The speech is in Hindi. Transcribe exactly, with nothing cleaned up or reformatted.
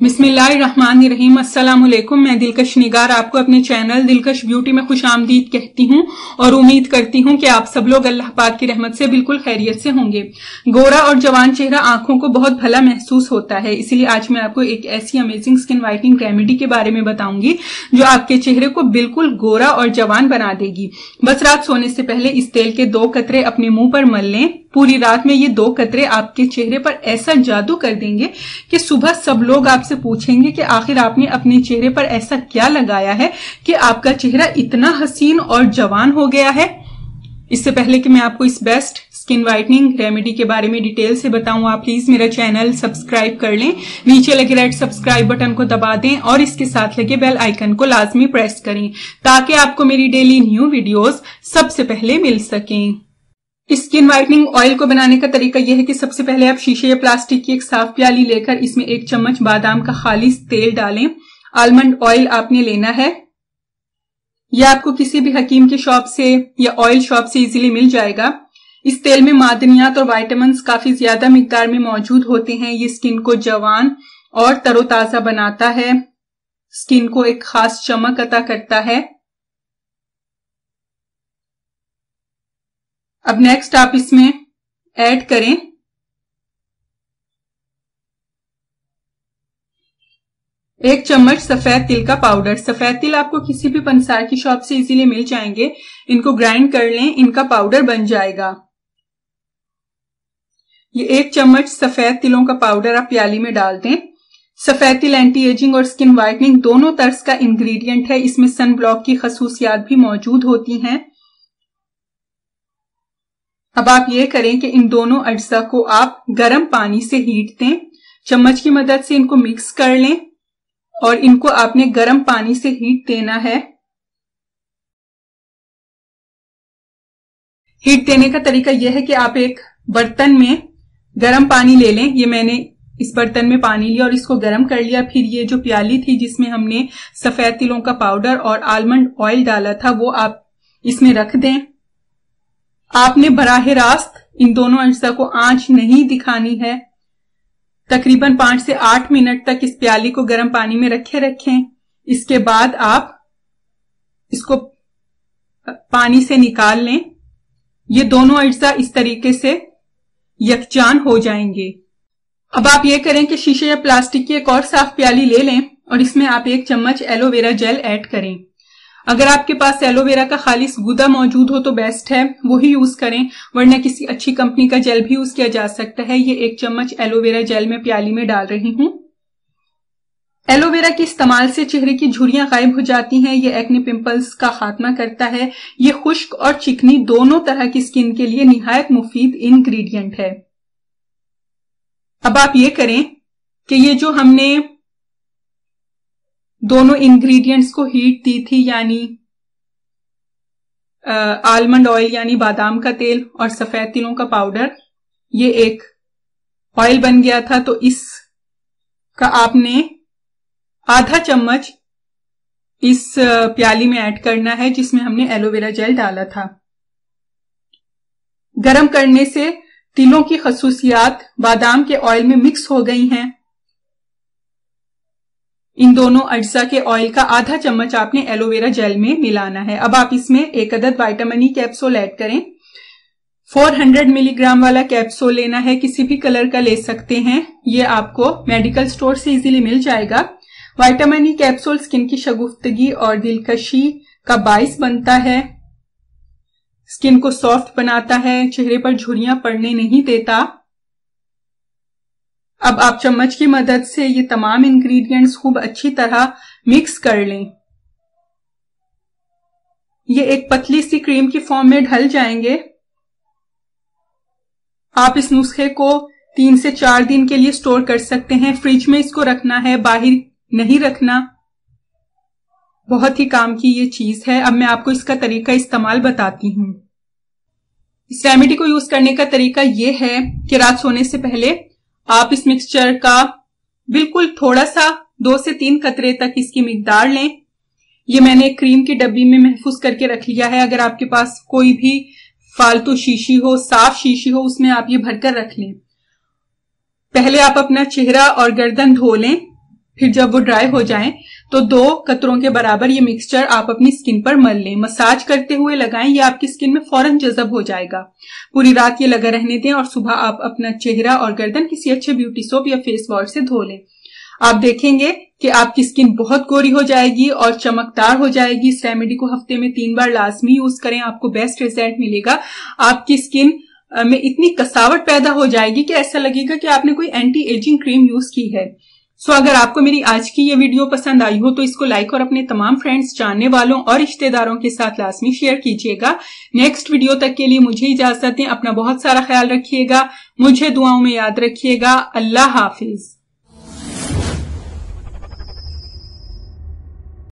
बिस्मिल्लाहिर्रहमानिर्रहीम। अस्सलाम वालेकुम। मैं दिलकश निगार आपको अपने चैनल दिलकश ब्यूटी में खुश आमदीद कहती हूँ और उम्मीद करती हूँ कि आप सब लोग अल्लाह पाक की रहमत से बिल्कुल खैरियत से होंगे। गोरा और जवान चेहरा आंखों को बहुत भला महसूस होता है, इसलिए आज मैं आपको एक ऐसी अमेजिंग स्किन वाइटनिंग रेमेडी के बारे में बताऊंगी जो आपके चेहरे को बिल्कुल गोरा और जवान बना देगी। बस रात सोने से पहले इस तेल के दो कतरे अपने मुंह पर मल लें। पूरी रात में ये दो कतरे आपके चेहरे पर ऐसा जादू कर देंगे कि सुबह सब लोग आपसे पूछेंगे कि आखिर आपने अपने चेहरे पर ऐसा क्या लगाया है कि आपका चेहरा इतना हसीन और जवान हो गया है। इससे पहले कि मैं आपको इस बेस्ट स्किन वाइटनिंग रेमेडी के बारे में डिटेल से बताऊं, आप प्लीज मेरा चैनल सब्सक्राइब कर लें। नीचे लगे रेड सब्सक्राइब बटन को दबा दें और इसके साथ लगे बेल आइकन को लाजमी प्रेस करें ताकि आपको मेरी डेली न्यू वीडियोस सबसे पहले मिल सकें। स्किन वाइटनिंग ऑयल को बनाने का तरीका यह है कि सबसे पहले आप शीशे या प्लास्टिक की एक साफ प्याली लेकर इसमें एक चम्मच बादाम का खालिस तेल डालें। आलमंड ऑयल आपने लेना है, यह आपको किसी भी हकीम की शॉप से या ऑयल शॉप से इजीली मिल जाएगा। इस तेल में मादनियात और विटामिन्स काफी ज्यादा मिकदार में मौजूद होते हैं। ये स्किन को जवान और तरोताजा बनाता है, स्किन को एक खास चमक अता करता है। अब नेक्स्ट आप इसमें ऐड करें एक चम्मच सफेद तिल का पाउडर। सफेद तिल आपको किसी भी पंसार की शॉप से इजीली मिल जाएंगे। इनको ग्राइंड कर लें, इनका पाउडर बन जाएगा। ये एक चम्मच सफेद तिलों का पाउडर आप प्याली में डाल दें। सफेद तिल एंटी एजिंग और स्किन वाइटनिंग दोनों तर्ज का इंग्रेडिएंट है। इसमें सन ब्लॉक की खसूसियात भी मौजूद होती हैं। अब आप ये करें कि इन दोनों अज्जा को आप गर्म पानी से हीट दें। चम्मच की मदद से इनको मिक्स कर लें और इनको आपने गर्म पानी से हीट देना है। हीट देने का तरीका यह है कि आप एक बर्तन में गर्म पानी ले लें। ये मैंने इस बर्तन में पानी लिया और इसको गर्म कर लिया। फिर ये जो प्याली थी जिसमें हमने सफेद तिलों का पाउडर और आलमंड ऑयल डाला था वो आप इसमें रख दें। आपने बराह रास्त इन दोनों अज्जा को आंच नहीं दिखानी है। तकरीबन पांच से आठ मिनट तक इस प्याली को गर्म पानी में रखे रखें। इसके बाद आप इसको पानी से निकाल लें। ये दोनों अज्जा इस तरीके से यकजान हो जाएंगे। अब आप ये करें कि शीशे या प्लास्टिक की एक और साफ प्याली ले लें और इसमें आप एक चम्मच एलोवेरा जेल ऐड करें। अगर आपके पास एलोवेरा का खालिस गुदा मौजूद हो तो बेस्ट है, वही यूज करें, वरना किसी अच्छी कंपनी का जेल भी यूज किया जा सकता है। ये एक चम्मच एलोवेरा जेल मैं प्याली में डाल रही हूं। एलोवेरा के इस्तेमाल से चेहरे की झुर्रियां गायब हो जाती हैं। ये एक्ने पिंपल्स का खात्मा करता है। ये खुश्क और चिकनी दोनों तरह की स्किन के लिए निहायत मुफीद इंग्रेडिएंट है। अब आप ये करें कि ये जो हमने दोनों इंग्रेडिएंट्स को हीट दी थी, यानी आलमंड ऑयल यानी बादाम का तेल और सफेद तिलों का पाउडर, ये एक ऑयल बन गया था। तो इसका आपने आधा चम्मच इस प्याली में ऐड करना है जिसमें हमने एलोवेरा जेल डाला था। गरम करने से तिलों की खसूसियात बादाम के ऑयल में मिक्स हो गई हैं। इन दोनों अज्जा के ऑयल का आधा चम्मच आपने एलोवेरा जेल में मिलाना है। अब आप इसमें एक अदद विटामिन ई कैप्सूल ऐड करें। चार सौ मिलीग्राम वाला कैप्सूल लेना है, किसी भी कलर का ले सकते हैं। ये आपको मेडिकल स्टोर से इजीली मिल जाएगा। विटामिन ई कैप्सूल स्किन की शगुफ्तगी और दिलकशी का बाइस बनता है, स्किन को सॉफ्ट बनाता है, चेहरे पर झुर्रियां पड़ने नहीं देता। अब आप चम्मच की मदद से ये तमाम इंग्रेडिएंट्स खूब अच्छी तरह मिक्स कर लें। ये एक पतली सी क्रीम की फॉर्म में ढल जाएंगे। आप इस नुस्खे को तीन से चार दिन के लिए स्टोर कर सकते हैं। फ्रिज में इसको रखना है, बाहर नहीं रखना। बहुत ही काम की ये चीज है। अब मैं आपको इसका तरीका इस्तेमाल बताती हूं। इस रेमेडी को यूज करने का तरीका यह है कि रात सोने से पहले आप इस मिक्सचर का बिल्कुल थोड़ा सा दो से तीन कतरे तक इसकी मिकदार लें। ये मैंने क्रीम की डब्बी में महफूज करके रख लिया है। अगर आपके पास कोई भी फालतू शीशी हो, साफ शीशी हो, उसमें आप ये भरकर रख लें। पहले आप अपना चेहरा और गर्दन धो लें। फिर जब वो ड्राई हो जाएं तो दो कतरों के बराबर ये मिक्सचर आप अपनी स्किन पर मल लें। मसाज करते हुए लगाएं, ये आपकी स्किन में फौरन जज़ब हो जाएगा। पूरी रात ये लगा रहने दें और सुबह आप अपना चेहरा और गर्दन किसी अच्छे ब्यूटी सोप या फेस वॉश से धो लें। आप देखेंगे कि आपकी स्किन बहुत गोरी हो जाएगी और चमकदार हो जाएगी। इस रेमेडी को हफ्ते में तीन बार लाजमी यूज करें, आपको बेस्ट रिजल्ट मिलेगा। आपकी स्किन में इतनी कसावट पैदा हो जाएगी कि ऐसा लगेगा कि आपने कोई एंटी एजिंग क्रीम यूज की है। सो so, अगर आपको मेरी आज की ये वीडियो पसंद आई हो तो इसको लाइक और अपने तमाम फ्रेंड्स, जानने वालों और रिश्तेदारों के साथ लाजमी शेयर कीजिएगा। नेक्स्ट वीडियो तक के लिए मुझे इजाजत दें। अपना बहुत सारा ख्याल रखिएगा, मुझे दुआओं में याद रखिएगा। अल्लाह हाफिज।